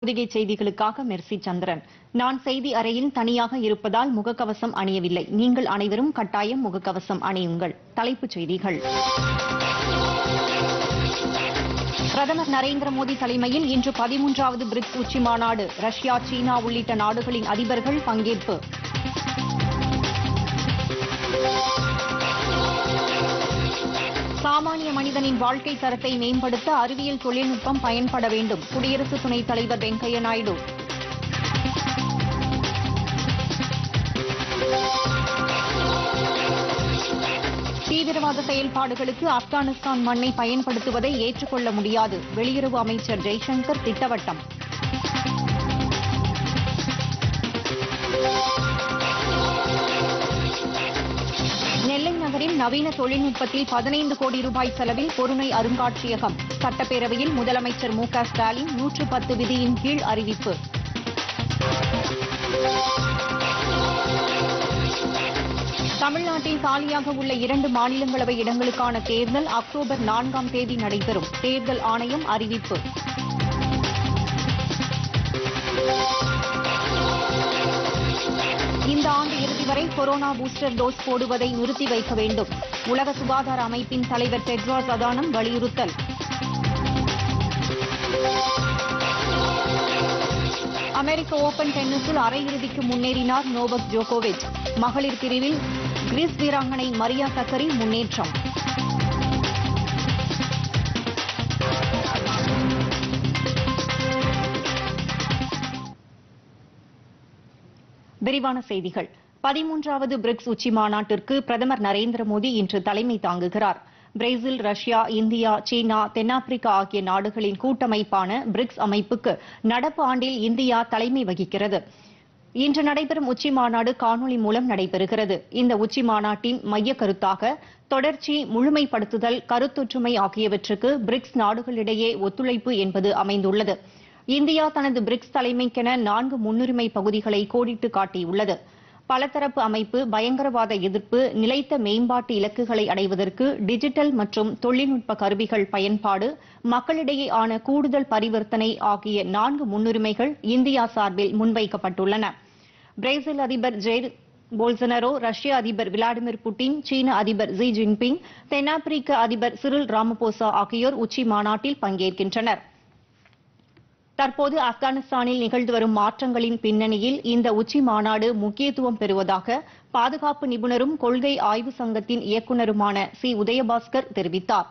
பொதிகை செய்திகளுக்காக மெர்சி சந்திரன். நான் செய்தி அறையில் தனியாக இருப்பதால் முகக்கவசம் அணியவில்லை. நீங்கள் அனைவரும் கட்டாயம் முகக்கவசம் அணியுங்கள். தலைப்புச் செய்திகள். பிரதமர் நரேந்திர மோடி தலைமையில் இன்று 13வது பிரிக்ஸ் உச்சி மாநாடு. ரஷ்யா, சீனா உள்ளிட்ட நாடுகளின் அதிபர்கள் பங்கேற்பு. சாமானிய மனிதனின் வாழ்க்கை தரத்தை மேம்படுத்த அறிவியல் தொழில்நுட்பம் பயன்பட வேண்டும். குடியரசு துணைத் தலைவர் வெங்கையா நாயுடு. தீவிரவாத செயல்பாடுகளுக்கு ஆப்கானிஸ்தான் மண்ணை பயன்படுத்துவதை ஏற்றுக்கொள்ள முடியாது. வெளியுறவு அமைச்சர் ஜெய்சங்கர் திட்டவட்டம். நெல்லை நகரில் நவீன தொழில்நுட்பத்தில் 15 கோடி ரூபாய் செலவில் பொருணை அருங்காட்சியகம். சட்டப்பேரவையில் முதலமைச்சர் மு.க. ஸ்டாலின் 110 விதியின் கீழ் அறிவிப்பு. தமிழ்நாட்டில் காலியாக உள்ள 2 மாநிலங்களவை இடங்களுக்கான தேர்தல் அக்டோபர் 4ஆம் தேதி நடைபெறும். தேர்தல் ஆணையம் அறிவிப்பு. இந்த ஆண்டு இறுதி வரை கொரோனா பூஸ்டர் டோஸ் போடுவதை நிறுத்தி வைக்க வேண்டும். உலக சுகாதார அமைப்பின் தலைவர் டெட்ராஸ் அதானம் வலியுறுத்தல். அமெரிக்க ஓபன் டென்னிஸில் அரையிறுதிக்கு முன்னேறினார் நோவக் ஜோகோவிச். மகளிர் பிரிவில் கிரீஸ் வீராங்கனை மரியா சக்கரி முன்னேற்றம். விரிவான செய்திகள். 13வது பிரிக்ஸ் உச்சி மாநாட்டிற்கு பிரதமர் நரேந்திர மோடி இன்று தலைமை தாங்குகிறார். பிரேசில், ரஷ்யா, இந்தியா, சீனா, தென்னாப்பிரிக்கா ஆகிய நாடுகளின் கூட்டமைப்பான பிரிக்ஸ் அமைப்புக்கு நடப்பு ஆண்டில் இந்தியா தலைமை வகிக்கிறது. இன்று நடைபெறும் உச்சி மாநாடு காணொலி மூலம் நடைபெறுகிறது. இந்த உச்சி மாநாட்டின் மைய கருத்தாக தொடர்ச்சி, முழுமைப்படுத்துதல், கருத்தொற்றுமை ஆகியவற்றுக்கு பிரிக்ஸ் நாடுகளிடையே ஒத்துழைப்பு என்பது அமைந்துள்ளது. இந்தியா தனது பிரிக்ஸ் தலைமைக்கென 4 முன்னுரிமை பகுதிகளை கோடிட்டு காட்டியுள்ளது. பலதரப்பு அமைப்பு, பயங்கரவாத எதிர்ப்பு, நிலைத்த மேம்பாட்டு இலக்குகளை அடைவதற்கு டிஜிட்டல் மற்றும் தொழில்நுட்ப கருவிகள் பயன்பாடு, மக்களிடையேயான கூடுதல் பரிவர்த்தனை ஆகிய 4 முன்னுரிமைகள் இந்தியா சார்பில் முன்வைக்கப்பட்டுள்ளன. பிரேசில் அதிபர் ஜெயிர் போல்சனரோ, ரஷ்ய அதிபர் விளாடிமிர் புட்டின், சீன அதிபர் ஜி ஜின்பிங், தென்னாப்பிரிக்க அதிபர் சிரில் ராமபோசா ஆகியோர் உச்சி மாநாட்டில் பங்கேற்கின்றனர். தற்போது ஆப்கானிஸ்தானில் நிகழ்ந்து வரும் மாற்றங்களின் பின்னணியில் இந்த உச்சி மாநாடு முக்கியத்துவம் பெறுவதாக பாதுகாப்பு நிபுணரும் கொள்கை ஆய்வு சங்கத்தின் இயக்குநருமான சி. உதயபாஸ்கர் தெரிவித்தார்.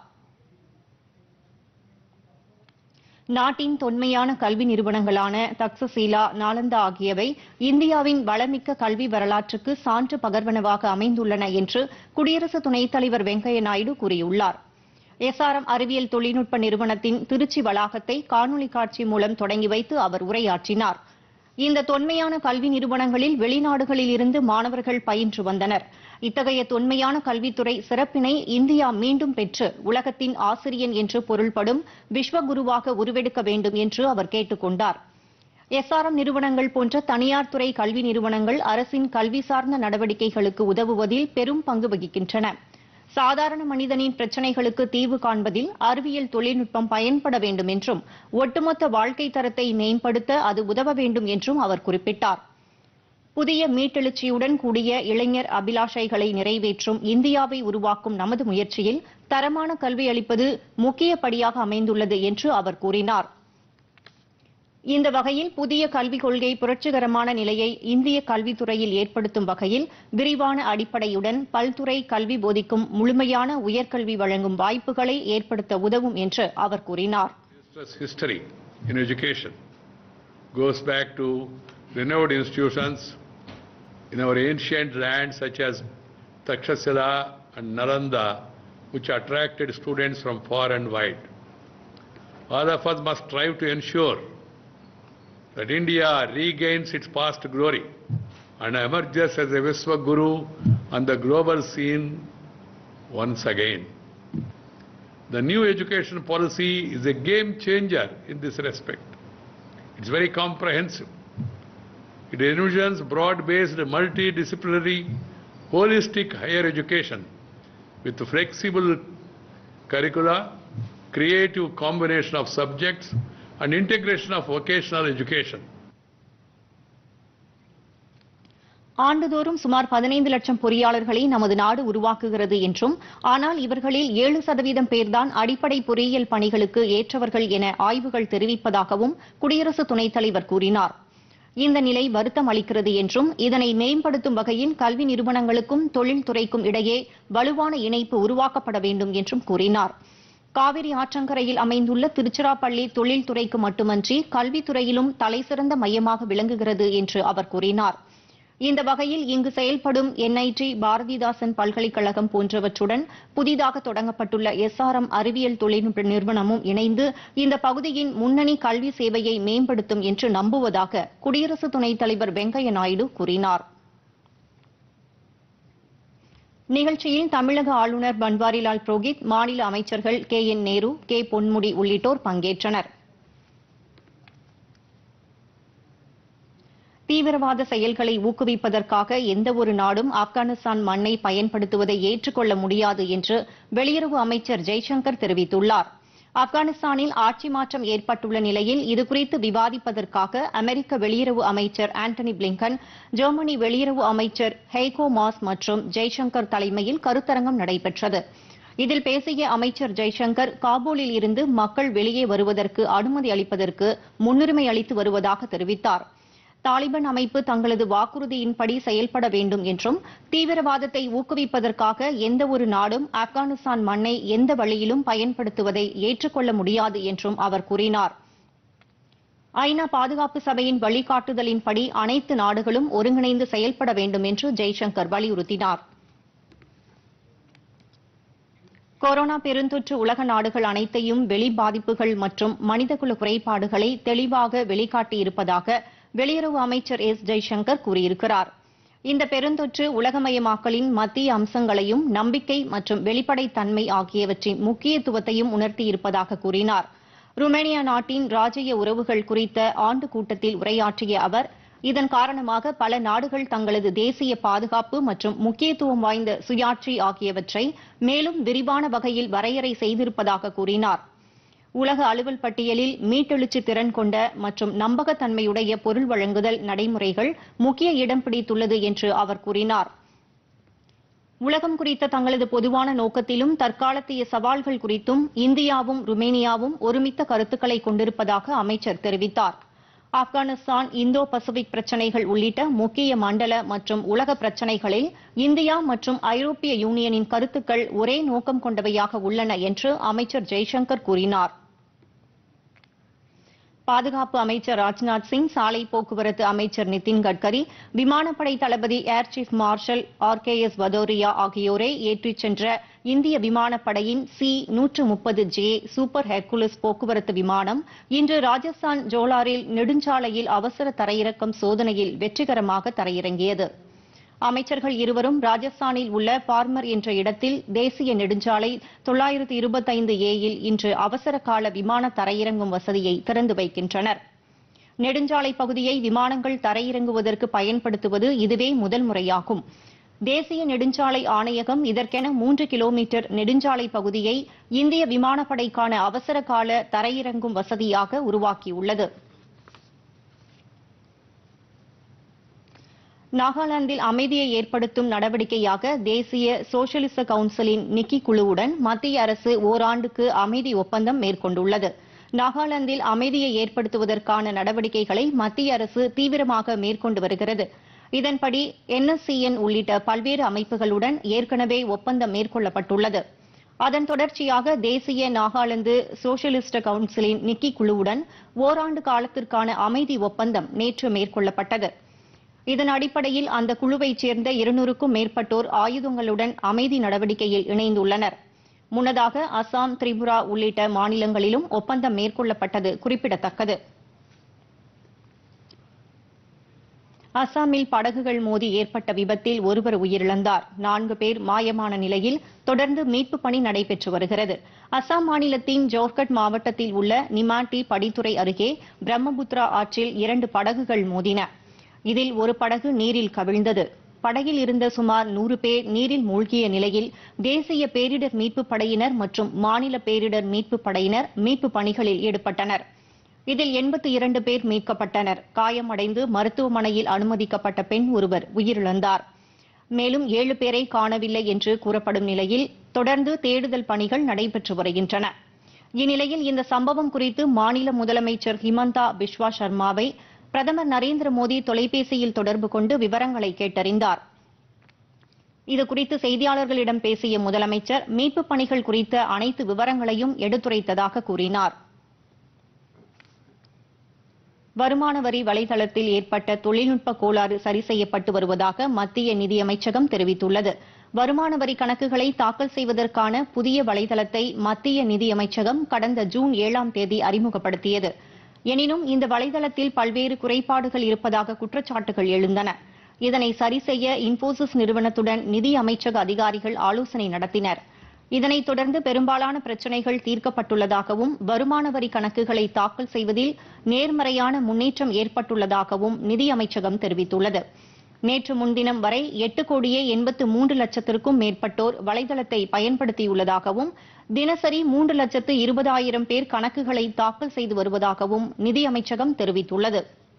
நாட்டின் தொன்மையான கல்வி நிறுவனங்களான தக்சசீலா, நாலந்தா ஆகியவை இந்தியாவின் வளமிக்க கல்வி வரலாற்றுக்கு சான்று பகர்வனவாக அமைந்துள்ளன என்று குடியரசு துணைத் தலைவர் வெங்கையா நாயுடு கூறியுள்ளார். எஸ்ஆர்எம் அறிவியல் தொழில்நுட்ப நிறுவனத்தின் திருச்சி வளாகத்தை காணொலி காட்சி மூலம் தொடங்கி வைத்து அவர் உரையாற்றினார். இந்த தொன்மையான கல்வி நிறுவனங்களில் வெளிநாடுகளில் இருந்து மாணவர்கள் பயின்று வந்தனர். இத்தகைய தொன்மையான கல்வித்துறை சிறப்பினை இந்தியா மீண்டும் பெற்று உலகத்தின் ஆசிரியன் என்று பொருள்படும் விஸ்வகுருவாக உருவெடுக்க வேண்டும் என்று அவர் கேட்டுக் கொண்டார். எஸ்ஆர்எம் நிறுவனங்கள் போன்ற தனியார் துறை கல்வி நிறுவனங்கள் அரசின் கல்வி சார்ந்த நடவடிக்கைகளுக்கு உதவுவதில் பெரும் பங்கு வகிக்கின்றன. சாதாரண மனிதனின் பிரச்சினைகளுக்கு தீர்வு காண்பதில் அறிவியல் தொழில்நுட்பம் பயன்பட வேண்டும் என்றும், ஒட்டுமொத்த வாழ்க்கை தரத்தை மேம்படுத்த அது உதவ வேண்டும் என்றும் அவர் குறிப்பிட்டார். புதிய மீட்டெழுச்சியுடன் கூடிய இளைஞர் அபிலாஷைகளை நிறைவேற்றும் இந்தியாவை உருவாக்கும் நமது முயற்சியில் தரமான கல்வி அளிப்பது முக்கிய படியாக அமைந்துள்ளது என்று அவர் கூறினார். இந்த வகையில் புதிய கல்விக் கொள்கை புரட்சிகரமான நிலையை இந்திய கல்வித்துறையில் ஏற்படுத்தும் வகையில் விரிவான அடிப்படையுடன் பல்துறை கல்வி போதிக்கும் முழுமையான உயர்கல்வி வழங்கும் வாய்ப்புகளை ஏற்படுத்த உதவும் என்று அவர் கூறினார். History in education goes back to renowned institutions in our ancient lands such as Takshashila and Nalanda, which attracted students from far and wide. All of us must strive to ensure that India regains its past glory and emerges as a Viswaguru on the global scene once again. The new education policy is a game changer in this respect. It's very comprehensive. It envisions broad-based, multidisciplinary, holistic higher education with flexible curricula, creative combination of subjects and integration of vocational education. ஆண்டுதோறும் சுமார் 15 லட்சம் பொறியாளர்களை நமது நாடு உருவாக்குகிறது என்றும், ஆனால் இவர்களில் 7% பேர்தான் அடிப்படை பொறியியல் பணிகளுக்கு ஏற்றவர்கள் என ஆய்வுகள் தெரிவிப்பதாகவும் குடியரசு துணைத் தலைவர் கூறினார். இந்த நிலை வருத்தம் அளிக்கிறது என்றும், இதனை மேம்படுத்தும் வகையில் கல்வி நிறுவனங்களுக்கும் தொழில்துறைக்கும் இடையே வலுவான இணைப்பு உருவாக்கப்பட வேண்டும் என்றும் கூறினார். காவிரி ஆற்றங்கரையில் அமைந்துள்ள திருச்சிராப்பள்ளி தொழில்துறைக்கு மட்டுமன்றி கல்வித்துறையிலும் தலைசிறந்த மையமாக விளங்குகிறது என்று அவர் கூறினார். இந்த வகையில் இங்கு செயல்படும் என்ஐடி, பாரதிதாசன் பல்கலைக்கழகம் போன்றவற்றுடன் புதிதாக தொடங்கப்பட்டுள்ள SRM அறிவியல் தொழில்நுட்ப நிறுவனமும் இணைந்து இந்த பகுதியின் முன்னணி கல்வி சேவையை மேம்படுத்தும் என்று நம்புவதாக குடியரசு துணைத் தலைவர் வெங்கையா நாயுடு கூறினார். நிகழ்ச்சியில் தமிழக ஆளுநர் பன்வாரிலால் புரோஹித், மாநில அமைச்சர்கள் KN நேரு, K பொன்முடி உள்ளிட்டோர் பங்கேற்றனர். தீவிரவாத செயல்களை ஊக்குவிப்பதற்காக எந்தவொரு நாடும் ஆப்கானிஸ்தான் மண்ணை பயன்படுத்துவதை ஏற்றுக்கொள்ள முடியாது என்று வெளியுறவு அமைச்சர் ஜெய்சங்கர் தெரிவித்துள்ளார். ஆப்கானிஸ்தானில் ஆட்சி மாற்றம் ஏற்பட்டுள்ள நிலையில் இதுகுறித்து விவாதிப்பதற்காக அமெரிக்க வெளியுறவு அமைச்சர் ஆண்டனி பிளிங்கன், ஜெர்மனி வெளியுறவு அமைச்சர் ஹெய்கோ மாஸ் மற்றும் ஜெய்சங்கர் தலைமையில் கருத்தரங்கம் நடைபெற்றது. இதில் பேசிய அமைச்சர் ஜெய்சங்கர், காபூலில் இருந்து மக்கள் வெளியே வருவதற்கு அனுமதி அளிப்பதற்கு முன்னுரிமை அளித்து வருவதாக தெரிவித்தார். தாலிபான் அமைப்பு தங்களது வாக்குறுதியின்படி செயல்பட வேண்டும் என்றும், தீவிரவாதத்தை ஊக்குவிப்பதற்காக எந்தவொரு நாடும் ஆப்கானிஸ்தான் மண்ணை எந்த வழியிலும் பயன்படுத்துவதை ஏற்றுக்கொள்ள முடியாது என்றும் அவர் கூறினார். ஐநா பாதுகாப்பு சபையின் வழிகாட்டுதலின்படி அனைத்து நாடுகளும் ஒருங்கிணைந்து செயல்பட வேண்டும் என்று ஜெய்சங்கர் வலியுறுத்தினார். கொரோனா பெருந்தொற்று உலக நாடுகள் அனைத்தையும் வெளி பாதிப்புகள் மற்றும் மனிதகுல குறைபாடுகளை தெளிவாக வெளிக்காட்டியிருப்பதாக வெளியுறவு அமைச்சர் ஜெய்சங்கர் கூறியிருக்கிறார். இந்த பெருந்தொற்று உலகமயமாக்கலின் மத்திய அம்சங்களையும் நம்பிக்கை மற்றும் வெளிப்படைத்தன்மை ஆகியவற்றின் முக்கியத்துவத்தையும் உணர்த்தியிருப்பதாக கூறினார். ருமேனியா நாட்டின் ராஜ்ய உறவுகள் குறித்த ஆண்டு கூட்டத்தில் உரையாற்றிய அவர், இதன் காரணமாக பல நாடுகள் தங்களது தேசிய பாதுகாப்பு மற்றும் முக்கியத்துவம் வாய்ந்த சுயாட்சி ஆகியவற்றை மேலும் விரிவான வகையில் வரையறை செய்திருப்பதாக கூறினார். உலக அலுவல் பட்டியலில் மீட்டெழுச்சி திறன் கொண்ட மற்றும் நம்பகத்தன்மையுடைய பொருள் வழங்குதல் நடைமுறைகள் முக்கிய இடம் பிடித்துள்ளது என்று அவர் கூறினார். உலகம் குறித்த தங்களது பொதுவான நோக்கத்திலும் தற்காலத்திய சவால்கள் குறித்தும் இந்தியாவும் ருமேனியாவும் ஒருமித்த கருத்துக்களை கொண்டிருப்பதாக அமைச்சர் தெரிவித்தார். ஆப்கானிஸ்தான், இந்தோ பசிபிக் பிரச்சினைகள் உள்ளிட்ட முக்கிய மண்டல மற்றும் உலக பிரச்சினைகளில் இந்தியா மற்றும் ஐரோப்பிய யூனியனின் கருத்துக்கள் ஒரே நோக்கம் கொண்டவையாக உள்ளன என்று அமைச்சர் ஜெய்சங்கர் கூறினார். பாதுகாப்பு அமைச்சர் ராஜ்நாத் சிங், சாலை போக்குவரத்து அமைச்சர் நிதின் கட்கரி, விமானப்படை தளபதி air chief marshal RKS Bhadauria ஆகியோரை ஏற்றிச் சென்ற இந்திய விமானப்படையின் C-130J சூப்பர் ஹெர்குலஸ் போக்குவரத்து விமானம் இன்று ராஜஸ்தான் ஜோலாரில் நெடுஞ்சாலையில் அவசர தரையிறக்கம் சோதனையில் வெற்றிகரமாக தரையிறங்கியது. அமைச்சர்கள் இருவரும் ராஜஸ்தானில் உள்ள பார்மர் என்ற இடத்தில் தேசிய நெடுஞ்சாலை 925A-யில் இன்று அவசர கால விமான தரையிறங்கும் வசதியை திறந்து வைக்கின்றனர். நெடுஞ்சாலை பகுதியை விமானங்கள் தரையிறங்குவதற்கு பயன்படுத்துவது இதுவே முதல் முறையாகும். தேசிய நெடுஞ்சாலை ஆணையகம் இதற்கென 3 கிலோமீட்டர் நெடுஞ்சாலை பகுதியை இந்திய விமானப்படைக்கான அவசர கால தரையிறங்கும் வசதியாக உருவாக்கியுள்ளது. நாகாலாந்தில் அமைதியை ஏற்படுத்தும் நடவடிக்கையாக தேசிய சோஷலிச கவுன்சிலின் நிக்கி குழுவுடன் மத்திய அரசு ஓராண்டுக்கு அமைதி ஒப்பந்தம் மேற்கொண்டுள்ளது. நாகாலாந்தில் அமைதியை ஏற்படுத்துவதற்கான நடவடிக்கைகளை மத்திய அரசு தீவிரமாக மேற்கொண்டு வருகிறது. இதன்படி NSCN உள்ளிட்ட பல்வேறு அமைப்புகளுடன் ஏற்கனவே ஒப்பந்தம் மேற்கொள்ளப்பட்டுள்ளது. அதன் தொடர்ச்சியாக தேசிய நாகாலாந்து சோஷலிஸ்ட் கவுன்சிலின் நிக்கி குழுவுடன் ஓராண்டு காலத்திற்கான அமைதி ஒப்பந்தம் நேற்று மேற்கொள்ளப்பட்டது. இதன் அடிப்படையில் அந்த குழுவைச் சேர்ந்த 200க்கும் மேற்பட்டோர் ஆயுதங்களுடன் அமைதி நடவடிக்கையில் இணைந்துள்ளனர். முன்னதாக அசாம், திரிபுரா உள்ளிட்ட மாநிலங்களிலும் ஒப்பந்தம் மேற்கொள்ளப்பட்டது குறிப்பிடத்தக்கது. அசாமில் படகுகள் மோதி ஏற்பட்ட விபத்தில் ஒருவர் உயிரிழந்தார். 4 பேர் மாயமான நிலையில் தொடர்ந்து மீட்புப் பணி நடைபெற்று வருகிறது. அசாம் மாநிலத்தின் ஜோர்கட் மாவட்டத்தில் உள்ள நிமாட்டி படித்துறை அருகே பிரம்மபுத்திரா ஆற்றில் 2 படகுகள் மோதின. இதில் ஒரு படகு நீரில் கவிழ்ந்தது. படகில் இருந்த சுமார் 100 பேர் நீரில் மூழ்கிய நிலையில் தேசிய பேரிடர் மீட்புப் படையினர் மற்றும் மாநில பேரிடர் மீட்புப் படையினர் மீட்புப் பணிகளில் ஈடுபட்டனர். இதில் 82 பேர் மீட்கப்பட்டனர். காயமடைந்து மருத்துவமனையில் அனுமதிக்கப்பட்ட பெண் ஒருவர் உயிரிழந்தார். மேலும் 7 பேரை காணவில்லை என்று கூறப்படும் நிலையில் தொடர்ந்து தேடுதல் பணிகள் நடைபெற்று வருகின்றன. இந்நிலையில் இந்த சம்பவம் குறித்து மாநில முதலமைச்சர் ஹிமந்தா பிஸ்வா சர்மாவை பிரதமர் நரேந்திர மோடி தொலைபேசியில் தொடர்பு கொண்டு விவரங்களை கேட்டறிந்தார். இதுகுறித்து செய்தியாளர்களிடம் பேசிய முதலமைச்சர் மீட்புப் பணிகள் குறித்த அனைத்து விவரங்களையும் எடுத்துரைத்ததாக கூறினார். வருமான வரி வலைதளத்தில் ஏற்பட்ட தொழில்நுட்ப கோளாறு சரி செய்யப்பட்டு வருவதாக மத்திய நிதியமைச்சகம் தெரிவித்துள்ளது. வருமான வரி கணக்குகளை தாக்கல் செய்வதற்கான புதிய வலைதளத்தை மத்திய நிதியமைச்சகம் கடந்த ஜூன் 7ஆம் தேதி அறிமுகப்படுத்தியது. எனினும் இந்த வலைதளத்தில் பல்வேறு குறைபாடுகள் இருப்பதாக குற்றச்சாட்டுகள் எழுந்தன. இதனை சரி செய்ய இன்போசிஸ் நிறுவனத்துடன் நிதி அமைச்சக அதிகாரிகள் ஆலோசனை நடத்தினர். இதனைத் தொடர்ந்து பெரும்பாலான பிரச்சினைகள் தீர்க்கப்பட்டுள்ளதாகவும் வருமான வரி கணக்குகளை தாக்கல் செய்வதில் நேர்மறையான முன்னேற்றம் ஏற்பட்டுள்ளதாகவும் நிதி அமைச்சகம் தெரிவித்துள்ளது. நேற்று முன்தினம் வரை 8,83,00,000க்கும் மேற்பட்டோர் வலைதளத்தை பயன்படுத்தியுள்ளதாகவும் தினசரி 3,20,000 பேர் கணக்குகளை தாக்கல் செய்து வருவதாகவும் நிதி அமைச்சகம் தெரிவித்துள்ளது.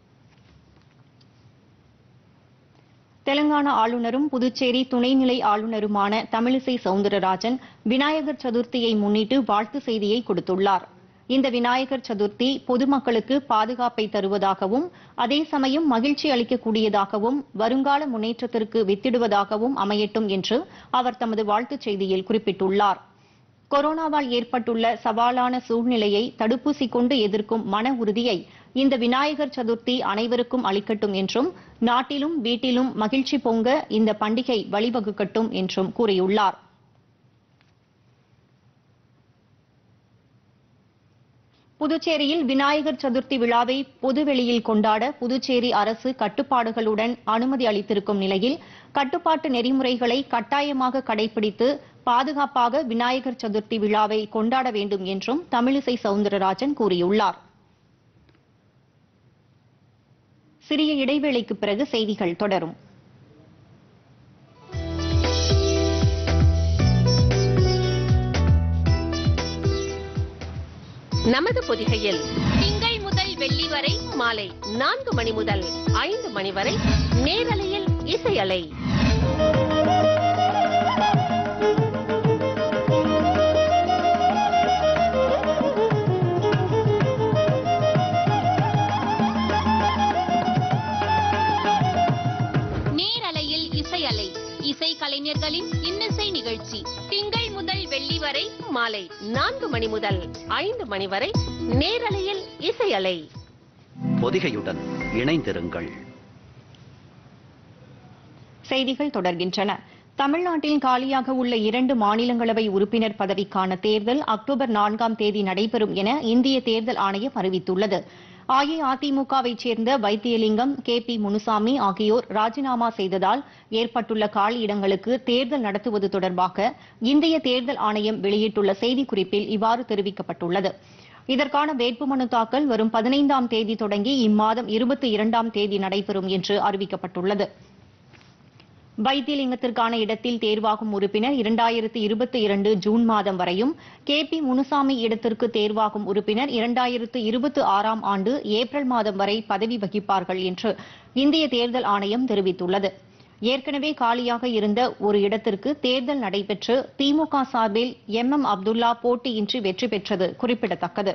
தெலங்கானா ஆளுநரும் புதுச்சேரி துணைநிலை ஆளுநருமான தமிழிசை சவுந்தரராஜன் விநாயகர் சதுர்த்தியை முன்னிட்டு வாழ்த்து செய்தியை கொடுத்துள்ளார். இந்த விநாயகர் சதுர்த்தி பொதுமக்களுக்கு பாதுகாப்பை தருவதாகவும் அதே சமயம் மகிழ்ச்சி அளிக்கக்கூடியதாகவும் வருங்கால முன்னேற்றத்திற்கு வித்திடுவதாகவும் அமையட்டும் என்று அவர் தமது வாழ்த்துச் செய்தியில் குறிப்பிட்டுள்ளார். கொரோனாவால் ஏற்பட்டுள்ள சவாலான சூழ்நிலையை தடுப்பூசி கொண்டு எதிர்க்கும் மன உறுதியை இந்த விநாயகர் சதுர்த்தி அனைவருக்கும் அளிக்கட்டும் என்றும் நாட்டிலும் வீட்டிலும் மகிழ்ச்சி பொங்க இந்த பண்டிகை வழிவகுக்கட்டும் என்றும் கூறியுள்ளார். புதுச்சேரியில் விநாயகர் சதுர்த்தி விழாவை பொதுவெளியில் கொண்டாட புதுச்சேரி அரசு கட்டுப்பாடுகளுடன் அனுமதி அளித்திருக்கும் நிலையில் கட்டுப்பாட்டு நெறிமுறைகளை கட்டாயமாக கடைபிடித்து பாதுகாப்பாக விநாயகர் சதுர்த்தி விழாவை கொண்டாட வேண்டும் என்றும் தமிழிசை சவுந்தரராஜன் கூறியுள்ளார். சிறிய இடைவேளைக்கு பிறகு செய்திகள் தொடரும். நமது பொதிகையில் திங்கள் முதல் வெள்ளி வரை மாலை 4 மணி முதல் 5 மணி வரை நேரலையில் இசையலை. நேரலையில் இசையலை, இசை கலைஞர்களின் இன்னிசை நிகழ்ச்சி திங்கள் முதல் வெள்ளி வரை மாலை 4 மணி முதல் 5 மணி வரை நேரலையில் இசையலை. பொதிகையுடன் இணைந்திருங்கள். செய்திகள் தொடர்கின்றன. தமிழ்நாட்டில் காலியாக உள்ள 2 மாநிலங்களவை உறுப்பினர் பதவிக்கான தேர்தல் அக்டோபர் 4ஆம் தேதி நடைபெறும் என இந்திய தேர்தல் ஆணையம் அறிவித்துள்ளது. அஇஅதிமுகவைச் சேர்ந்த வைத்தியலிங்கம், KP முனுசாமி ஆகியோர் ராஜினாமா செய்ததால் ஏற்பட்டுள்ள காலியிடங்களுக்கு தேர்தல் நடத்துவது தொடர்பாக இந்திய தேர்தல் ஆணையம் வெளியிட்டுள்ள செய்திக்குறிப்பில் இவ்வாறு தெரிவிக்கப்பட்டுள்ளது. இதற்கான வேட்புமனு தாக்கல் வரும் 15ஆம் தேதி தொடங்கி இம்மாதம் 22ஆம் தேதி நடைபெறும் என்று அறிவிக்கப்பட்டுள்ளது. வைத்தியலிங்கத்திற்கான இடத்தில் தேர்வாகும் உறுப்பினர் 2022 ஜூன் மாதம் வரையும், KP முனுசாமி இடத்திற்கு தேர்வாகும் உறுப்பினர் 2026ஆம் ஆண்டு ஏப்ரல் மாதம் வரை பதவி வகிப்பார்கள் என்று இந்திய தேர்தல் ஆணையம் தெரிவித்துள்ளது. ஏற்கனவே காலியாக இருந்த ஒரு இடத்திற்கு தேர்தல் நடைபெற்று திமுக சார்பில் MM அப்துல்லா போட்டியின்றி வெற்றி பெற்றது குறிப்பிடத்தக்கது.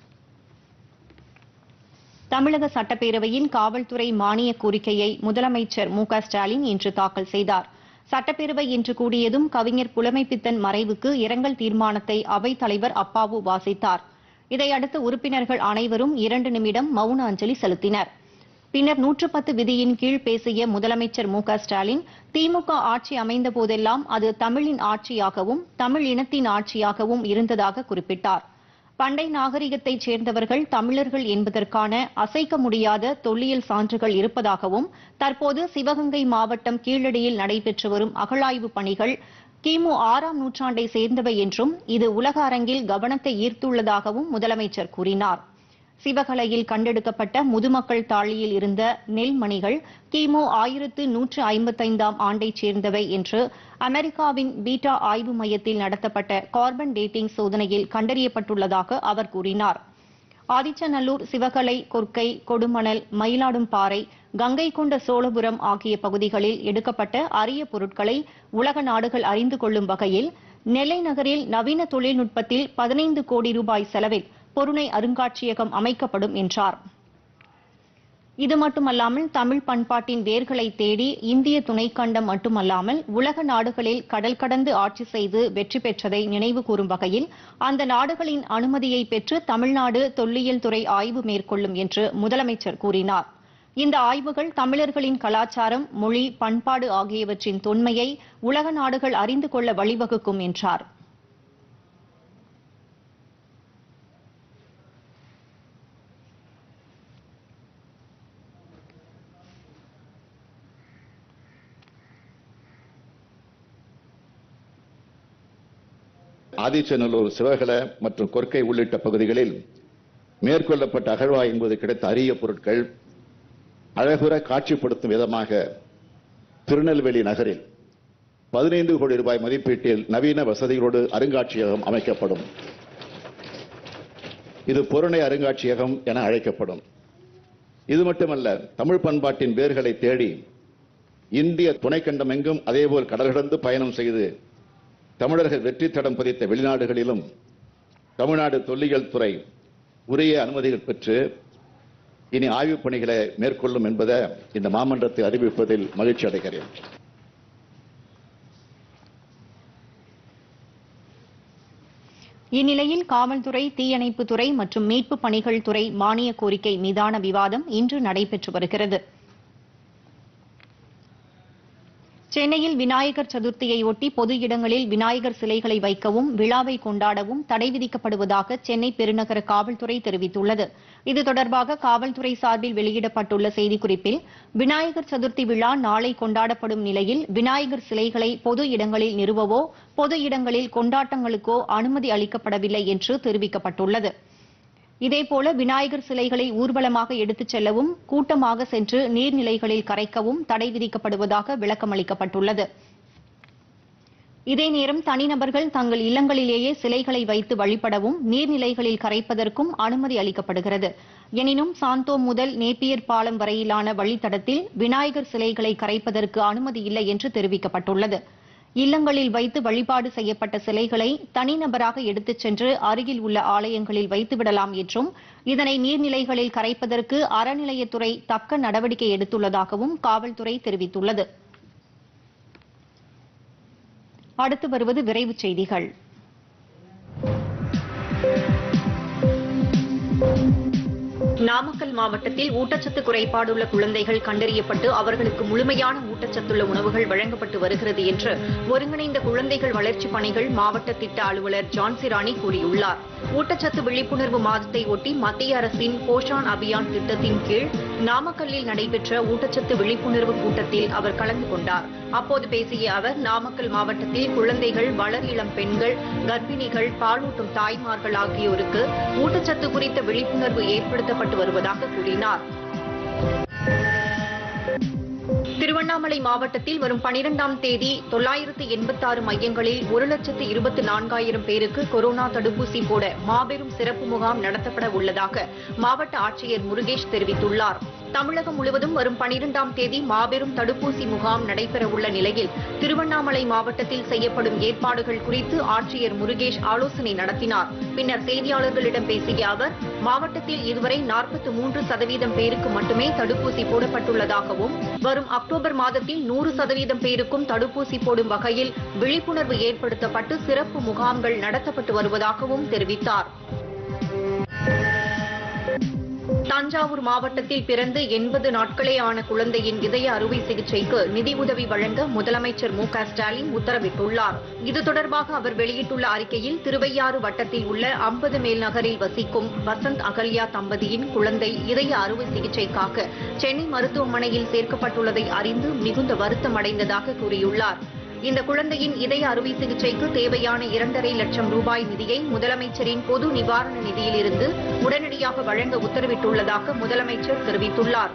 தமிழக சட்டப்பேரவையில் காவல்துறை மானிய கோரிக்கையை முதலமைச்சர் மு.க.ஸ்டாலின் இன்று தாக்கல் செய்தார். சட்டப்பேரவை இன்று கூடியதும் கவிஞர் புலமைப்பித்தன் மறைவுக்கு இரங்கல் தீர்மானத்தை அவைத் தலைவர் அப்பாவு வாசித்தார். இதையடுத்து உறுப்பினர்கள் அனைவரும் 2 நிமிடம் மௌன அஞ்சலி செலுத்தினர். பின்னர் 110 விதியின் கீழ் பேசிய முதலமைச்சர் மு.க.ஸ்டாலின், திமுக ஆட்சி அமைந்த போதெல்லாம் அது தமிழின் ஆட்சியாகவும் தமிழ் இனத்தின் ஆட்சியாகவும் இருந்ததாக குறிப்பிட்டார். பண்டை நாகரிகத்தைச் சேர்ந்தவர்கள் தமிழர்கள் என்பதற்கான அசைக்க முடியாத தொல்லியல் சான்றுகள் இருப்பதாகவும், தற்போது சிவகங்கை மாவட்டம் கீழடியில் நடைபெற்று வரும் அகழாய்வு பணிகள் கிமு 6ஆம் நூற்றாண்டை சேர்ந்தவை என்றும் இது உலக அரங்கில் கவனத்தை ஈர்த்துள்ளதாகவும் முதலமைச்சர் கூறினார். சிவகலையில் கண்டெடுக்கப்பட்ட முதுமக்கள் தாழியில் இருந்த நெல்மணிகள் கிமு 1155ஆம் ஆண்டைச் சேர்ந்தவை என்று அமெரிக்காவின் பீட்டா ஆய்வு மையத்தில் நடத்தப்பட்ட கார்பன் டேட்டிங் சோதனையில் கண்டறியப்பட்டுள்ளதாக அவர் கூறினார். ஆதிச்சநல்லூர், சிவகலை, கொர்க்கை, கொடுமணல், மயிலாடும்பாறை, கங்கை கொண்ட சோழபுரம் ஆகிய பகுதிகளில் எடுக்கப்பட்ட அரிய பொருட்களை உலக நாடுகள் அறிந்து கொள்ளும் வகையில் நெல்லை நகரில் நவீன தொழில்நுட்பத்தில் 15 கோடி ரூபாய் செலவில் பொருணை அருங்காட்சியகம் அமைக்கப்படும் என்றார். இது மட்டுமல்லாமல் தமிழ் பண்பாட்டின் வேர்களை தேடி இந்திய துணைக்கண்டம் மட்டுமல்லாமல் உலக நாடுகளில் கடல் கடந்து ஆட்சி செய்து வெற்றி பெற்றதை நினைவு கூறும் வகையில் அந்த நாடுகளின் அனுமதியை பெற்று தமிழ்நாடு தொல்லியல் துறை ஆய்வு மேற்கொள்ளும் என்று முதலமைச்சர் கூறினார். இந்த ஆய்வுகள் தமிழர்களின் கலாச்சாரம், மொழி, பண்பாடு ஆகியவற்றின் தொன்மையை உலக நாடுகள் அறிந்து கொள்ள வழிவகுக்கும் என்றார். ஆதிச்சநல்லூர், சிவகலை மற்றும் கொர்க்கை உள்ளிட்ட பகுதிகளில் மேற்கொள்ளப்பட்ட அகழ்வாய்வு என்பது கிடைத்த அரிய பொருட்கள் அழகுற காட்சிப்படுத்தும் விதமாக திருநெல்வேலி நகரில் 15 கோடி ரூபாய் மதிப்பீட்டில் நவீன வசதிகளோடு அருங்காட்சியகம் அமைக்கப்படும். இது பொருணை அருங்காட்சியகம் என அழைக்கப்படும். இது மட்டுமல்ல, தமிழ் பண்பாட்டின் வேர்களை தேடி இந்திய துணைக்கண்டம் எங்கும் அதேபோல் கடல் கடந்து பயணம் செய்து தமிழர்கள் வெற்றி தடம் பதித்த வெளிநாடுகளிலும் தமிழ்நாடு தொல்லியல் துறை உரிய அனுமதிகள் பெற்று இனி ஆய்வுப் பணிகளை மேற்கொள்ளும் என்பதை இந்த மாமன்றத்தை அறிவிப்பதில் மகிழ்ச்சி அடைகிறேன். இந்நிலையில் காவல்துறை, தீயணைப்புத்துறை மற்றும் மீட்புப் பணிகள் துறை மானிய கோரிக்கை மீதான விவாதம் இன்று நடைபெற்று வருகிறது. சென்னையில் விநாயகர் சதுர்த்தியையொட்டி பொது இடங்களில் விநாயகர் சிலைகளை வைக்கவும் விழாவை கொண்டாடவும் தடை விதிக்கப்படுவதாக சென்னை பெருநகர காவல்துறை தெரிவித்துள்ளது. இது தொடர்பாக காவல்துறை சார்பில் வெளியிடப்பட்டுள்ள செய்திக்குறிப்பில், விநாயகர் சதுர்த்தி விழா நாளை கொண்டாடப்படும் நிலையில் விநாயகர் சிலைகளை பொது இடங்களில் நிறுவவோ பொது இடங்களில் கொண்டாட்டங்களுக்கோ அனுமதி அளிக்கப்படவில்லை என்று தெரிவிக்கப்பட்டுள்ளது. இதேபோல விநாயகர் சிலைகளை ஊர்வலமாக எடுத்துச் செல்லவும் கூட்டமாக சென்று நீர்நிலைகளில் கரைக்கவும் தடை விதிக்கப்படுவதாக விளக்கமளிக்கப்பட்டுள்ளது. இதே நேரம் தனிநபர்கள் தங்கள் இல்லங்களிலேயே சிலைகளை வைத்து வழிபடவும் நீர்நிலைகளில் கரைப்பதற்கும் அனுமதி அளிக்கப்படுகிறது. எனினும் சாந்தோ முதல் நேப்பியர் பாலம் வரையிலான வழித்தடத்தில் விநாயகர் சிலைகளை கரைப்பதற்கு அனுமதி இல்லை என்று தெரிவிக்கப்பட்டுள்ளது. இல்லங்களில் வைத்து வழிபாடு செய்யப்பட்ட சிலைகளை தனிநபராக எடுத்துச் சென்று அருகில் உள்ள ஆலயங்களில் வைத்துவிடலாம் என்றும் இதனை நீர்நிலைகளில் கரைப்பதற்கு அறநிலையத்துறை தக்க நடவடிக்கை எடுத்துள்ளதாகவும் காவல்துறை தெரிவித்துள்ளது. அடுத்து வருவது விரைவுச் செய்திகள். நாமக்கல் மாவட்டத்தில் ஊட்டச்சத்து குறைபாடுள்ள குழந்தைகள் கண்டறியப்பட்டு அவர்களுக்கு முழுமையான ஊட்டச்சத்துள்ள உணவுகள் வழங்கப்பட்டு வருகிறது என்று ஒருங்கிணைந்த குழந்தைகள் வளர்ச்சிப் பணிகள் மாவட்ட திட்ட அலுவலர் ஜான்சிராணி கூறியுள்ளார். ஊட்டச்சத்து விழிப்புணர்வு மாதத்தை ஒட்டி மத்திய அரசின் போஷான் அபியான் திட்டத்தின் கீழ் நாமக்கல்லில் நடைபெற்ற ஊட்டச்சத்து விழிப்புணர்வு கூட்டத்தில் அவர் கலந்து கொண்டார். அப்போது பேசிய அவர், நாமக்கல் மாவட்டத்தில் குழந்தைகள், வளர் இளம் பெண்கள், கர்ப்பிணிகள், பாலூட்டும் தாய்மார்கள் ஆகியோருக்கு ஊட்டச்சத்து குறித்த விழிப்புணர்வு ஏற்படுத்தப்பட்டு வருவதாக கூறினார். திருவண்ணாமலை மாவட்டத்தில் வரும் 12ஆம் தேதி 986 மையங்களில் 1,24,000 பேருக்கு கொரோனா தடுப்பூசி போட மாபெரும் சிறப்பு முகாம் நடத்தப்பட உள்ளதாக மாவட்ட ஆட்சியர் முருகேஷ் தெரிவித்துள்ளார். தமிழகம் முழுவதும் வரும் 12ஆம் தேதி மாபெரும் தடுப்பூசி முகாம் நடைபெறவுள்ள நிலையில் திருவண்ணாமலை மாவட்டத்தில் செய்யப்படும் ஏற்பாடுகள் குறித்து ஆட்சியர் முருகேஷ் ஆலோசனை நடத்தினார். பின்னர் செய்தியாளர்களிடம் பேசிய அவர், மாவட்டத்தில் இதுவரை 43% பேருக்கு மட்டுமே தடுப்பூசி போடப்பட்டுள்ளதாகவும் வரும் அக்டோபர் மாதத்தில் 100% பேருக்கும் தடுப்பூசி போடும் வகையில் விழிப்புணர்வு ஏற்படுத்தப்பட்டு சிறப்பு முகாம்கள் நடத்தப்பட்டு வருவதாகவும் தெரிவித்தார். தஞ்சாவூர் மாவட்டத்தில் பிறந்து 80 நாட்களே ஆன குழந்தையின் இதய அறுவை சிகிச்சைக்கு நிதி உதவி வழங்க முதலமைச்சர் மு.க.ஸ்டாலின் உத்தரவிட்டுள்ளார். இது தொடர்பாக அவர் வெளியிட்டுள்ள அறிக்கையில், திருவையாறு வட்டத்தில் உள்ள 50 மேல் நகரில் வசிக்கும் வசந்த் அகல்யா தம்பதியின் குழந்தை இதய அறுவை சிகிச்சைக்காக சென்னை மருத்துவமனையில் சேர்க்கப்பட்டுள்ளதை அறிந்து மிகுந்த வருத்தம் அடைந்ததாக கூறியுள்ளார். இந்த குழந்தையின் இதய அறுவை சிகிச்சைக்கு தேவையான 2.5 லட்சம் ரூபாய் நிதியை முதலமைச்சரின் பொது நிவாரண நிதியிலிருந்து உடனடியாக வழங்க உத்தரவிட்டுள்ளதாக முதலமைச்சர் தெரிவித்துள்ளார்.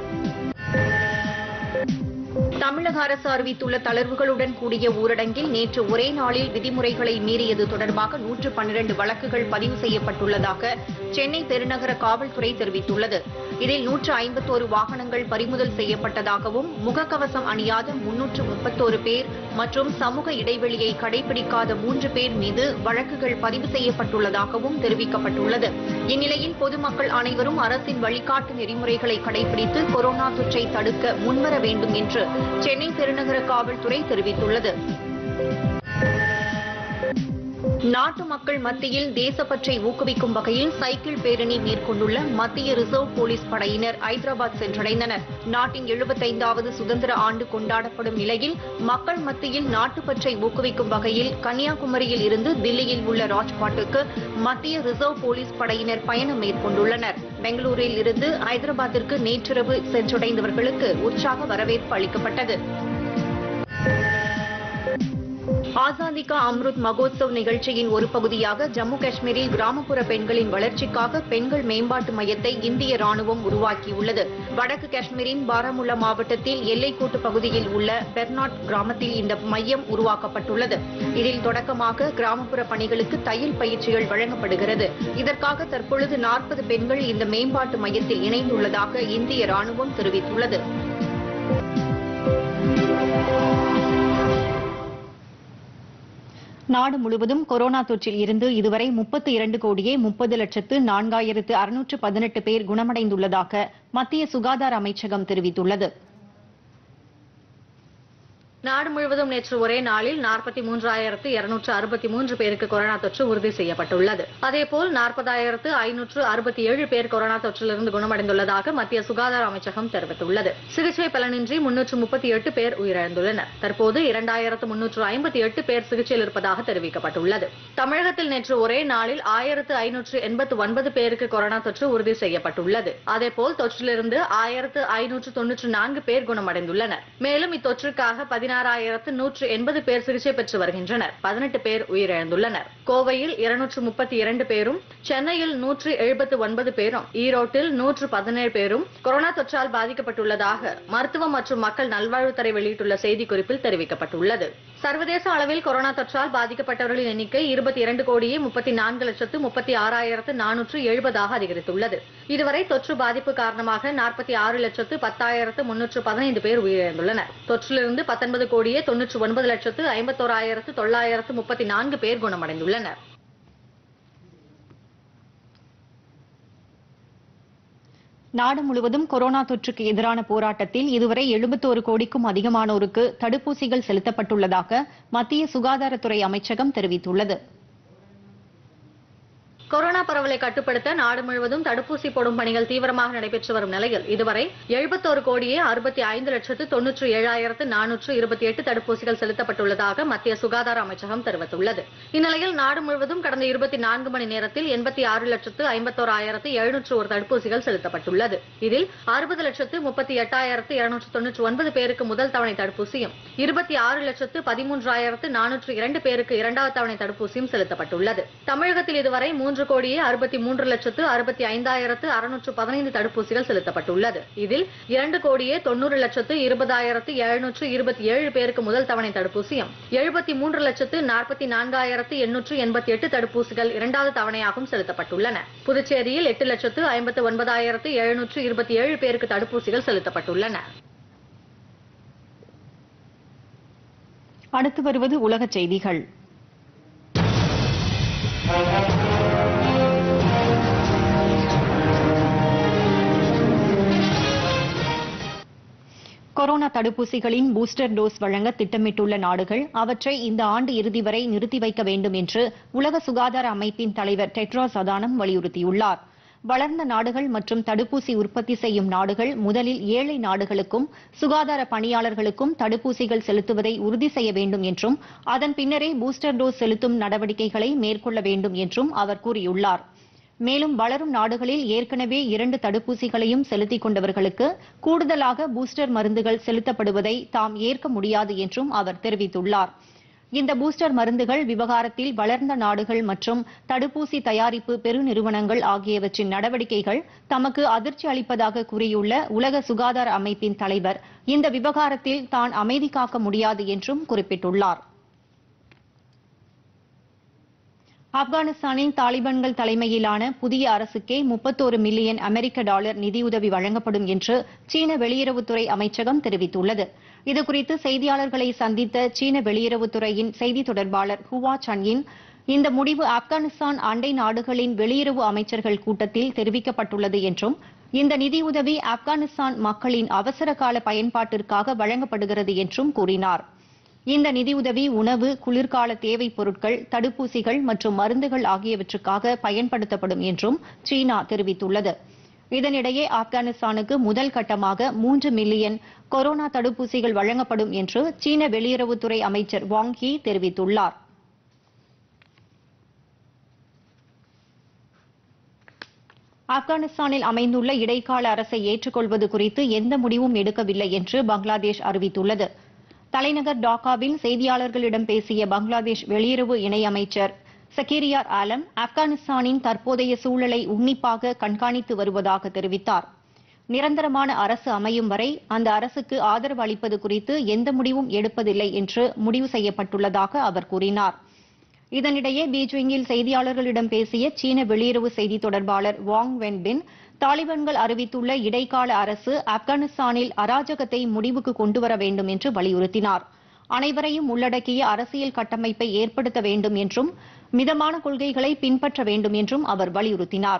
தமிழக அரசு அறிவித்துள்ள தளர்வுகளுடன் கூடிய ஊரடங்கில் நேற்று ஒரே நாளில் விதிமுறைகளை மீறியது தொடர்பாக 112 வழக்குகள் பதிவு செய்யப்பட்டுள்ளதாக சென்னை பெருநகர காவல்துறை தெரிவித்துள்ளது. இதில் 151 வாகனங்கள் பறிமுதல் செய்யப்பட்டதாகவும் முகக்கவசம் அணியாத 331 பேர் மற்றும் சமூக இடைவெளியை கடைபிடிக்காத 3 பேர் மீது வழக்குகள் பதிவு செய்யப்பட்டுள்ளதாகவும் தெரிவிக்கப்பட்டுள்ளது. இந்நிலையில் பொதுமக்கள் அனைவரும் அரசின் வழிகாட்டு நெறிமுறைகளை கடைபிடித்து கொரோனா தொற்றை தடுக்க முன்வர வேண்டும் என்று சென்னை பெருநகர காவல்துறை தெரிவித்துள்ளது. நாட்டு மக்கள் மத்தியில் தேசப்பற்றை ஊக்குவிக்கும் வகையில் சைக்கிள் பேரணி மேற்கொண்டுள்ள மத்திய ரிசர்வ் போலீஸ் படையினர் ஐதராபாத் சென்றடைந்தனர். நாட்டின் 75வது சுதந்திர ஆண்டு கொண்டாடப்படும் நிலையில் மக்கள் மத்தியில் நாட்டுப்பற்றை ஊக்குவிக்கும் வகையில் கன்னியாகுமரியில் இருந்து தில்லியில் உள்ள ராஜ்பாட்டுக்கு மத்திய ரிசர்வ் போலீஸ் படையினர் பயணம் மேற்கொண்டுள்ளனர். பெங்களூரில் இருந்து ஐதராபாத்திற்கு நேற்றிரவு சென்றடைந்தவர்களுக்கு உற்சாக வரவேற்பு அளிக்கப்பட்டது. ஆசாதி கா அம்ருத் மகோத்சவ் நிகழ்ச்சியின் ஒரு பகுதியாக ஜம்மு காஷ்மீரில் கிராமப்புற பெண்களின் வளர்ச்சிக்காக பெண்கள் மேம்பாட்டு மையத்தை இந்திய ராணுவம் உருவாக்கியுள்ளது. வடக்கு காஷ்மீரின் பாராமுல்லா மாவட்டத்தில் எல்லைக்கோட்டு பகுதியில் உள்ள பெர்னாட் கிராமத்தில் இந்த மையம் உருவாக்கப்பட்டுள்ளது. இதில் தொடக்கமாக கிராமப்புற பணிகளுக்கு தையல் பயிற்சிகள் வழங்கப்படுகிறது. இதற்காக தற்பொழுது 40 பெண்கள் இந்த மேம்பாட்டு மையத்தில் இணைந்துள்ளதாக இந்திய ராணுவம் தெரிவித்துள்ளது. நாடு முழுவதும் கொரோனா தொற்றில் இருந்து இதுவரை 32,30,40,618 பேர் குணமடைந்துள்ளதாக மத்திய சுகாதார அமைச்சகம் தெரிவித்துள்ளது. நாடு முழுவதும் நேற்று ஒரே நாளில் 43,263 பேருக்கு கொரோனா தொற்று உறுதி செய்யப்பட்டுள்ளது. அதேபோல் 40,567 பேர் கொரோனா தொற்றிலிருந்து குணமடைந்துள்ளதாக மத்திய சுகாதார அமைச்சகம் தெரிவித்துள்ளது. சிகிச்சை பலனின்றி 338 பேர் உயிரிழந்துள்ளனர். தற்போது 2,358 பேர் சிகிச்சையில் இருப்பதாக தெரிவிக்கப்பட்டுள்ளது. தமிழகத்தில் நேற்று ஒரே நாளில் 1,589 பேருக்கு கொரோனா தொற்று உறுதி செய்யப்பட்டுள்ளது. அதேபோல் தொற்றிலிருந்து 1,594 பேர் குணமடைந்துள்ளனர். மேலும் இத்தொற்றுக்காக 16,180 பேர் சிகிச்சை பெற்று வருகின்றனர். 18 பேர் உயிரிழந்துள்ளனர். கோவையில் 232 பேரும், சென்னையில் 179 பேரும், ஈரோட்டில் 117 பேரும் கொரோனா தொற்றால் பாதிக்கப்பட்டுள்ளதாக மருத்துவம் மற்றும் மக்கள் நல்வாழ்வுத்துறை வெளியிட்டுள்ள செய்திக்குறிப்பில் தெரிவிக்கப்பட்டுள்ளது. சர்வதேச அளவில் கொரோனா தொற்றால் பாதிக்கப்பட்டவர்களின் எண்ணிக்கை 22,34,36,470 அதிகரித்துள்ளது. இதுவரை தொற்று பாதிப்பு காரணமாக 46,10,315 பேர் உயிரிழந்துள்ளனர். தொற்றிலிருந்து 19,99,51,934 பேர் குணமடைந்துள்ளனர். நாடு முழுவதும் கொரோனா தொற்றுக்கு எதிரான போராட்டத்தில் இதுவரை 71 கோடிக்கும் அதிகமானோருக்கு தடுப்பூசிகள் செலுத்தப்பட்டுள்ளதாக மத்திய சுகாதாரத்துறை அமைச்சகம் தெரிவித்துள்ளது. கொரோனா பரவலை கட்டுப்படுத்த நாடு முழுவதும் தடுப்பூசி போடும் பணிகள் தீவிரமாக நடைபெற்று வரும் நிலையில் இதுவரை 71,65,97,428 தடுப்பூசிகள் செலுத்தப்பட்டுள்ளதாக மத்திய சுகாதார அமைச்சகம் தெரிவித்துள்ளது. இந்நிலையில் நாடு முழுவதும் கடந்த 24 மணி நேரத்தில் 86,51,701 தடுப்பூசிகள் செலுத்தப்பட்டுள்ளது. இதில் 60,38,299 பேருக்கு முதல் தவணை தடுப்பூசியும் 26,13,402 பேருக்கு இரண்டாவது தவணை தடுப்பூசியும் செலுத்தப்பட்டுள்ளது. தமிழகத்தில் இதுவரை 3,63,65,615 தடுப்பூசிகள் செலுத்தப்பட்டுள்ளது. இதில் 2,90,20,727 பேருக்கு முதல் தவணை தடுப்பூசியும் 73,44,888 தடுப்பூசிகள் இரண்டாவது தவணையாகவும் செலுத்தப்பட்டுள்ளன. புதுச்சேரியில் 8,59,727 பேருக்கு தடுப்பூசிகள் செலுத்தப்பட்டுள்ளன. அடுத்து வருவது உலகச் செய்திகள். கொரோனா தடுப்பூசிகளின் பூஸ்டர் டோஸ் வழங்க திட்டமிட்டுள்ள நாடுகள் அவற்றை இந்த ஆண்டு இறுதி வரை நிறுத்தி வைக்க வேண்டும் என்று உலக சுகாதார அமைப்பின் தலைவர் டெட்ராஸ் அதானம் வலியுறுத்தியுள்ளார். வளர்ந்த நாடுகள் மற்றும் தடுப்பூசி உற்பத்தி செய்யும் நாடுகள் முதலில் ஏழை நாடுகளுக்கும் சுகாதார பணியாளர்களுக்கும் தடுப்பூசிகள் செலுத்துவதை உறுதி செய்ய வேண்டும் என்றும் அதன் பின்னரே பூஸ்டர் டோஸ் செலுத்தும் நடவடிக்கைகளை மேற்கொள்ள வேண்டும் என்றும் அவர் கூறியுள்ளார். மேலும் வளரும் நாடுகளில் ஏற்கனவே 2 தடுப்பூசிகளையும் செலுத்திக் கொண்டவர்களுக்கு கூடுதலாக பூஸ்டர் மருந்துகள் செலுத்தப்படுவதை தாம் ஏற்க முடியாது என்றும் அவர் தெரிவித்துள்ளார். இந்த பூஸ்டர் மருந்துகள் விவகாரத்தில் வளர்ந்த நாடுகள் மற்றும் தடுப்பூசி தயாரிப்பு பெருநிறுவனங்கள் ஆகியவற்றின் நடவடிக்கைகள் தமக்கு அதிர்ச்சி அளிப்பதாக கூறியுள்ள உலக சுகாதார அமைப்பின் தலைவர் இந்த விவகாரத்தில் தான் அமைதி காக்க முடியாது என்றும் குறிப்பிட்டுள்ளார். ஆப்கானிஸ்தானில் தாலிபான்கள் தலைமையிலான புதிய அரசுக்கே 31 மில்லியன் அமெரிக்க டாலர் நிதியுதவி வழங்கப்படும் என்று சீன வெளியுறவுத்துறை அமைச்சகம் தெரிவித்துள்ளது. இதுகுறித்து செய்தியாளர்களை சந்தித்த சீன வெளியுறவுத்துறையின் செய்தித் தொடர்பாளர் ஹுவா சன்யின், இந்த முடிவு ஆப்கானிஸ்தான் அண்டை நாடுகளின் வெளியுறவு அமைச்சர்கள் கூட்டத்தில் தெரிவிக்கப்பட்டுள்ளது என்றும், இந்த நிதியுதவி ஆப்கானிஸ்தான் மக்களின் அவசரகால பயன்பாட்டிற்காக வழங்கப்படுகிறது என்றும் கூறினார். இந்த நிதியுதவி உணவு, குளிர்கால தேவைப் பொருட்கள், தடுப்பூசிகள் மற்றும் மருந்துகள் ஆகியவற்றுக்காக பயன்படுத்தப்படும் என்றும் சீனா தெரிவித்துள்ளது. இதனிடையே ஆப்கானிஸ்தானுக்கு முதல் கட்டமாக 3 மில்லியன் கொரோனா தடுப்பூசிகள் வழங்கப்படும் என்று சீன வெளியுறவுத்துறை அமைச்சர் வாங் யி தெரிவித்துள்ளார். ஆப்கானிஸ்தானில் அமைந்துள்ள இடைக்கால அரசை ஏற்றுக்கொள்வது குறித்து எந்த முடிவும் எடுக்கவில்லை என்று பங்களாதேஷ் அறிவித்துள்ளது. தலைநகர் டாக்காவில் செய்தியாளர்களிடம் பேசிய பங்களாதேஷ் வெளியுறவு இணையமைச்சர் சக்கீரியார் ஆலம், ஆப்கானிஸ்தானின் தற்போதைய சூழலை உன்னிப்பாக கண்காணித்து வருவதாக தெரிவித்தார். நிரந்தரமான அரசு அமையும் வரை அந்த அரசுக்கு ஆதரவு அளிப்பது குறித்து எந்த முடிவும் எடுப்பதில்லை என்று முடிவு செய்யப்பட்டுள்ளதாக அவர் கூறினார். இதனிடையே பீஜிங்கில் செய்தியாளர்களிடம் பேசிய சீன வெளியுறவு செய்தி தொடர்பாளர் வாங் வென்பின், தாலிபான்கள் அறிவித்துள்ள இடைக்கால அரசு ஆப்கானிஸ்தானில் அராஜகத்தை முடிவுக்கு கொண்டுவர வேண்டும் என்று வலியுறுத்தினார். அனைவரையும் உள்ளடக்கிய அரசியல் கட்டமைப்பை ஏற்படுத்த வேண்டும் என்றும், மிதமான கொள்கைகளை பின்பற்ற வேண்டும் என்றும் அவர் வலியுறுத்தினார்.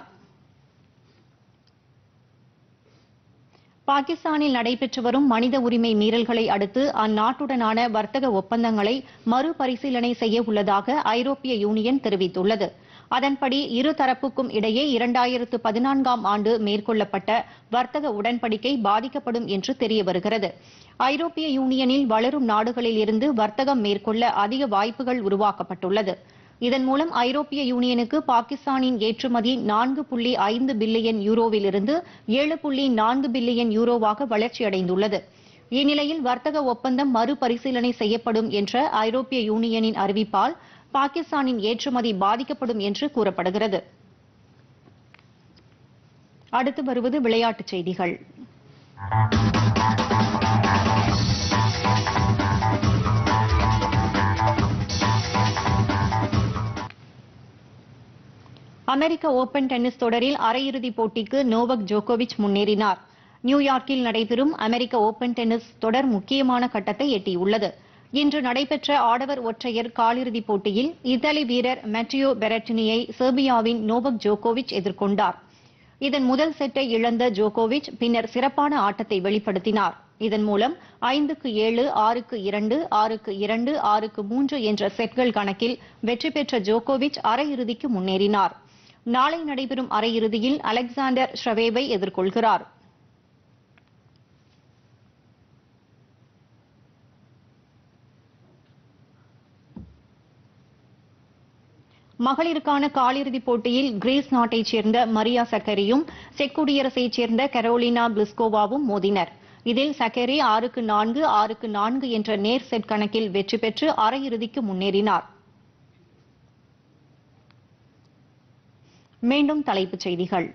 பாகிஸ்தானில் நடைபெற்று வரும் மனித உரிமை மீறல்களை அடுத்து அந்நாட்டுடனான வர்த்தக ஒப்பந்தங்களை மறுபரிசீலனை செய்ய உள்ளதாக ஐரோப்பிய யூனியன் தெரிவித்துள்ளது. அதன்படி இருதரப்புக்கும் இடையே 2014ஆம் ஆண்டு மேற்கொள்ளப்பட்ட வர்த்தக உடன்படிக்கை பாதிக்கப்படும் என்று தெரியவருகிறது. ஐரோப்பிய யூனியனில் வளரும் நாடுகளில் இருந்து வர்த்தகம் மேற்கொள்ள அதிக வாய்ப்புகள் உருவாக்கப்பட்டுள்ளது. இதன் மூலம் ஐரோப்பிய யூனியனுக்கு பாகிஸ்தானின் ஏற்றுமதி 4.5 பில்லியன் யூரோவிலிருந்து 7.4 பில்லியன் யூரோவாக வளர்ச்சியடைந்துள்ளது. இந்நிலையில் வர்த்தக ஒப்பந்தம் மறுபரிசீலனை செய்யப்படும் என்ற ஐரோப்பிய யூனியனின் அறிவிப்பால் பாகிஸ்தானின் ஏற்றுமதி பாதிக்கப்படும் என்று கூறப்படுகிறது. அடுத்து வருவது விளையாட்டுச் செய்திகள். அமெரிக்க ஓபன் டென்னிஸ் தொடரில் அரையிறுதிப் போட்டிக்கு நோவக் ஜோகோவிச் முன்னேறினார். நியூயார்க்கில் நடைபெறும் அமெரிக்க ஓபன் டென்னிஸ் தொடர் முக்கியமான கட்டத்தை எட்டியுள்ளது. இன்று நடைபெற்ற ஆடவர் ஒற்றையர் காலிறுதிப் போட்டியில் இத்தாலி வீரர் மேட்டியோ பெரட்டினியை செர்பியாவின் நோவக் ஜோகோவிச் எதிர்கொண்டார். இதன் முதல் செட்டை இழந்த ஜோகோவிச் பின்னர் சிறப்பான ஆட்டத்தை வெளிப்படுத்தினார். இதன் மூலம் 5-7, 6-2, 6-2, 6-3 என்ற செட்கள் கணக்கில் வெற்றி பெற்ற ஜோகோவிச் அரையிறுதிக்கு முன்னேறினார். நாளை நடைபெறும் அரையிறுதியில் அலெக்சாண்டர் ஷ்ரவேவை எதிர்கொள்கிறார். மகளிருக்கான காலிறுதிப் போட்டியில் கிரீஸ் நாட்டைச் சேர்ந்த மரியா சக்கரியும் செக் குடியரசைச் சேர்ந்த கரோலினா பிளிஸ்கோவாவும் மோதினர். இதில் சக்கரி 6-4, 6-4 என்ற நேர் செட் கணக்கில் வெற்றி பெற்று அரையிறுதிக்கு முன்னேறினார். மீண்டும் தலைப்புச் செய்திகள்.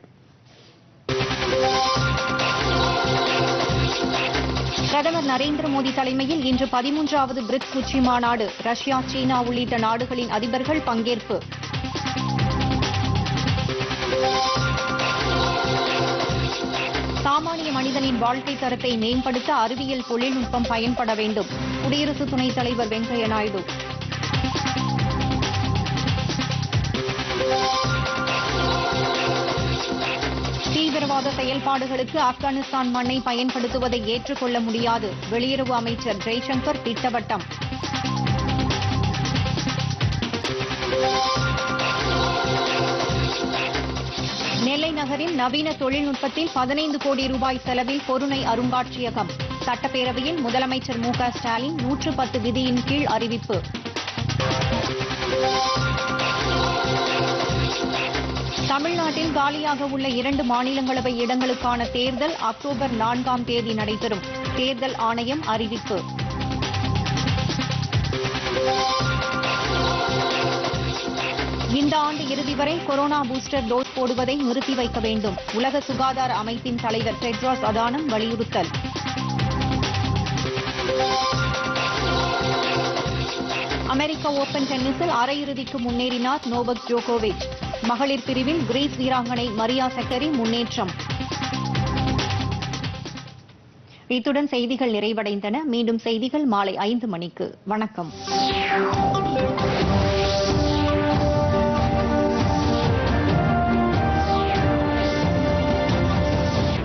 பிரதமர் நரேந்திர மோடி தலைமையில் இன்று 13வது பிரிக்ஸ் உச்சி மாநாடு. ரஷ்யா, சீனா உள்ளிட்ட நாடுகளின் அதிபர்கள் பங்கேற்பு. சாமானிய மனிதனின் வாழ்க்கை தரத்தை மேம்படுத்த அறிவியல் தொழில்நுட்பம் பயன்பட வேண்டும். குடியரசு துணைத் தலைவர் வெங்கையா நாயுடு. தீவிரவாத செயல்பாடுகளுக்கு ஆப்கானிஸ்தான் மண்ணை பயன்படுத்துவதை ஏற்றுக்கொள்ள முடியாது. வெளியுறவு அமைச்சர் ஜெய்சங்கர் திட்டவட்டம். நெல்லை நகரில் நவீன தொழில்நுட்பத்தில் 15 கோடி ரூபாய் செலவில் பொருணை அருங்காட்சியகம். சட்டப்பேரவையில் முதலமைச்சர் மு க ஸ்டாலின் 110 விதியின் கீழ் அறிவிப்பு. தமிழ்நாட்டில் காலியாக உள்ள 2 மாநிலங்களவை இடங்களுக்கான தேர்தல் அக்டோபர் 4ஆம் தேதி நடைபெறும். தேர்தல் ஆணையம் அறிவிப்பு. இந்த ஆண்டு இறுதி வரை கொரோனா பூஸ்டர் டோஸ் போடுவதை நிறுத்தி வைக்க வேண்டும். உலக சுகாதார அமைப்பின் தலைவர் டெட்ராஸ் அதானம் வலியுறுத்தல். அமெரிக்க ஓபன் டென்னிஸில் அரையிறுதிக்கு முன்னேறினார் நோவக் ஜோகோவிச். மகளிர் பிரிவில் கிரீஸ் வீராங்கனை மரியா சக்கரி முன்னேற்றம். இத்துடன் செய்திகள் நிறைவடைந்தன. மீண்டும் செய்திகள் மாலை 5 மணிக்கு. வணக்கம்.